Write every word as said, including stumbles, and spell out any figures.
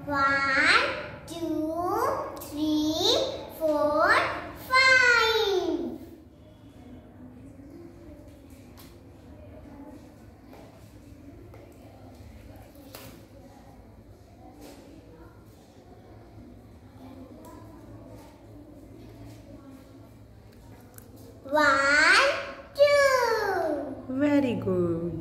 One, two, three, four, five. One, two. Very good.